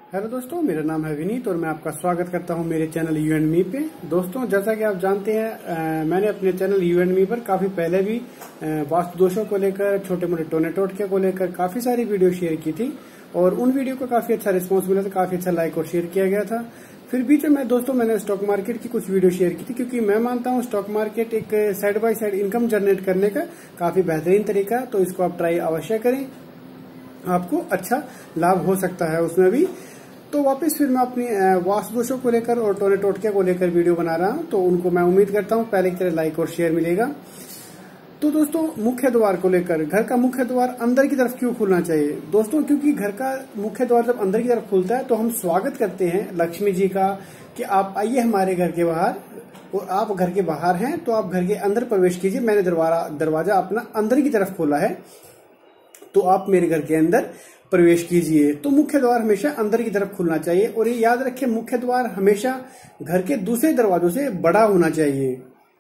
Hello दोस्तों, मेरा नाम है विनीत और मैं आपका स्वागत करता हूं मेरे चैनल यू एंड मी पे। दोस्तों, जैसा कि आप जानते हैं मैंने अपने चैनल यू एंड मी पर काफी पहले भी वास्तु दोषों को लेकर, छोटे मोटे टोने टोटके को लेकर काफी सारी वीडियो शेयर की थी और उन वीडियो को काफी अच्छा रिस्पॉन्स मिला था, काफी अच्छा लाइक और शेयर किया गया था। फिर बीच में मैंने स्टॉक मार्केट की कुछ वीडियो शेयर की थी, क्योंकि मैं मानता हूं स्टॉक मार्केट एक side by side income generate करने का काफी बेहतरीन तरीका है। तो इसको आप ट्राई अवश्य करें, आपको अच्छा लाभ हो सकता है उसमें भी। तो वापस फिर मैं अपनी वास्तु दोषों को लेकर और टोने टोटके को लेकर वीडियो बना रहा हूं, तो उनको मैं उम्मीद करता हूं पहले की तरह लाइक और शेयर मिलेगा। तो दोस्तों, मुख्य द्वार को लेकर, घर का मुख्य द्वार अंदर की तरफ क्यों खुलना चाहिए दोस्तों? क्योंकि घर का मुख्य द्वार जब अंदर की तरफ खुलता है तो हम स्वागत करते हैं लक्ष्मी जी का कि आप आइए हमारे घर के बाहर, और आप घर के बाहर हैं तो आप घर के अंदर प्रवेश कीजिए। मैंने दरवाजा अपना अंदर की तरफ खोला है तो आप मेरे घर के अंदर प्रवेश कीजिए। तो मुख्य द्वार हमेशा अंदर की तरफ खुलना चाहिए। और ये याद रखें, मुख्य द्वार हमेशा घर के दूसरे दरवाजों से बड़ा होना चाहिए।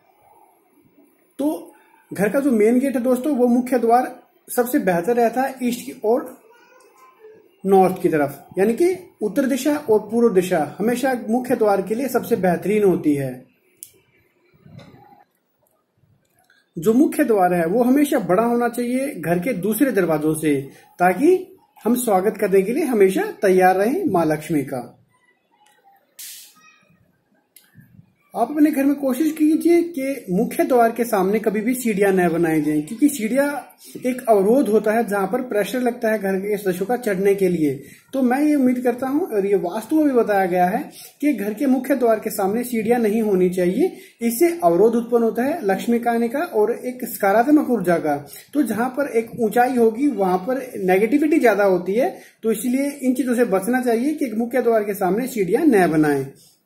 तो घर का जो मेन गेट है दोस्तों, वो मुख्य द्वार सबसे बेहतर रहता है ईस्ट की और नॉर्थ की तरफ, यानी कि उत्तर दिशा और पूर्व दिशा हमेशा मुख्य द्वार के लिए सबसे बेहतरीन होती है। जो मुख्य द्वार है वो हमेशा बड़ा होना चाहिए घर के दूसरे दरवाजों से, ताकि हम स्वागत करने के लिए हमेशा तैयार रहें मां लक्ष्मी का। आप अपने घर में कोशिश कीजिए कि मुख्य द्वार के सामने कभी भी सीढ़ियां न बनाई जाएं, क्योंकि सीढ़ियां एक अवरोध होता है जहां पर प्रेशर लगता है घर के सदस्यों का चढ़ने के लिए। तो मैं ये उम्मीद करता हूं, और ये वास्तु में भी बताया गया है कि घर के मुख्य द्वार के सामने सीढ़ियां नहीं होनी चाहिए। इससे अवरोध उत्पन्न होता है लक्ष्मी का आने का और एक सकारात्मक ऊर्जा का। तो जहां पर एक ऊंचाई होगी वहां पर नेगेटिविटी ज्यादा होती है, तो इसलिए इन चीजों से बचना चाहिए कि मुख्य द्वार के सामने सीढ़ियां न बनाएं।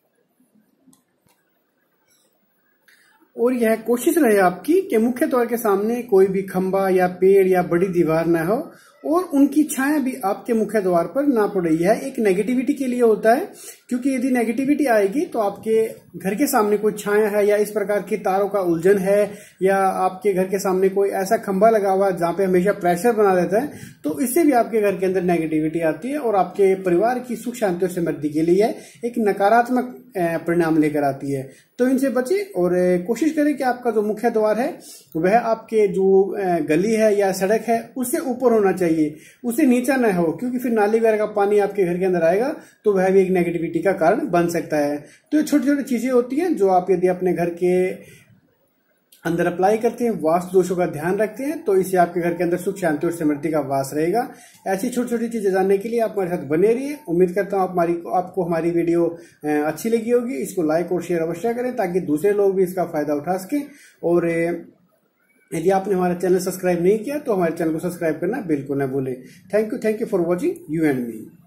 और यह कोशिश रहे आपकी कि मुख्य द्वार के सामने कोई भी खंबा या पेड़ या बड़ी दीवार न हो और उनकी छाया भी आपके मुख्य द्वार पर ना पड़े। यह एक नेगेटिविटी के लिए होता है, क्योंकि यदि नेगेटिविटी आएगी तो आपके घर के सामने कोई छाया है या इस प्रकार की तारों का उलझन है, या आपके घर के सामने कोई ऐसा खंबा लगा हुआ है जहां पे हमेशा प्रेशर बना रहता है, तो इससे भी आपके घर के अंदर नेगेटिविटी आती है और आपके परिवार की सुख शांति और समृद्धि के लिए एक नकारात्मक परिणाम लेकर आती है। तो इनसे बचे और कोशिश करें कि आपका जो मुख्य द्वार है वह आपके जो गली है या सड़क है उससे ऊपर होना चाहिए, उससे नीचा न हो, क्योंकि फिर नाली वगैरह का पानी आपके घर के अंदर आएगा तो वह भी एक नेगेटिविटी का कारण बन सकता है। तो ये छोटी छोटी चीजें होती हैं जो आप यदि अपने घर के अंदर अप्लाई करते हैं, वास्तु दोषों का ध्यान रखते हैं, तो इससे आपके घर के अंदर सुख शांति और समृद्धि का वास रहेगा। ऐसी छोटी छोटी चीजें जानने के लिए आप हमारे साथ बने रहिए। उम्मीद करता हूं आपको हमारी वीडियो अच्छी लगी होगी। इसको लाइक और शेयर अवश्य करें ताकि दूसरे लोग भी इसका फायदा उठा सकें। और यदि आपने हमारा चैनल सब्सक्राइब नहीं किया तो हमारे चैनल को सब्सक्राइब करना बिल्कुल न भूलें। Thank you for watching you and me.